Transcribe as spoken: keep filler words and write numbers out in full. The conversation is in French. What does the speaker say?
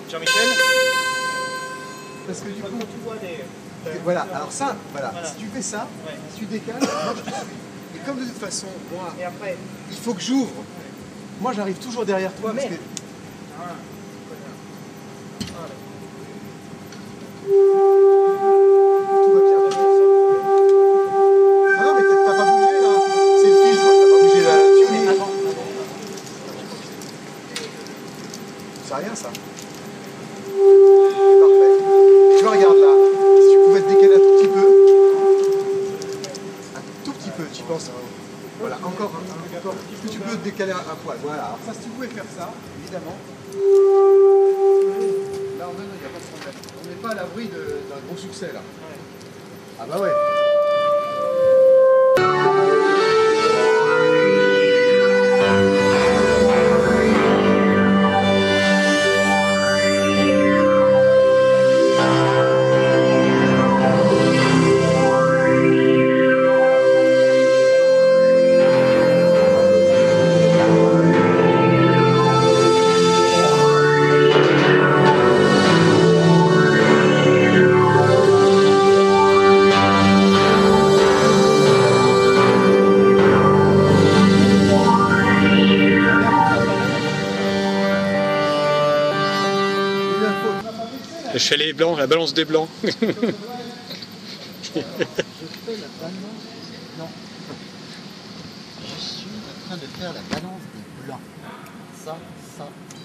Jean-Michel. Parce que du coup, tu vois des... voilà, alors ça, voilà, Voilà. si tu fais ça, Ouais. si tu décales, moi je te suis. Et comme de toute façon, moi, Et après... il faut que j'ouvre. Moi j'arrive toujours derrière toi parce que... Merde. Ah, connard. Ah, là. Tout va bien. Ah non mais t'as t'as pas bougé là, c'est le filtre, t'as pas bougé là. Tu Mais es... avant, C'est rien ça. Parfait. Tu vois, regarde là, si tu pouvais te décaler un tout petit peu, un tout petit peu, tu penses. Voilà, encore, un- encore. Est-ce que tu peux te décaler un, un poil? Voilà, alors ça, si tu pouvais faire ça, évidemment. Là, on il n'y a pas de problème. On n'est pas à l'abri d'un gros succès là. Ah bah ouais. Le chalet blanc, la balance des blancs. Je fais la balance. Non. Je suis en train de faire la balance des blancs. Ça, ça,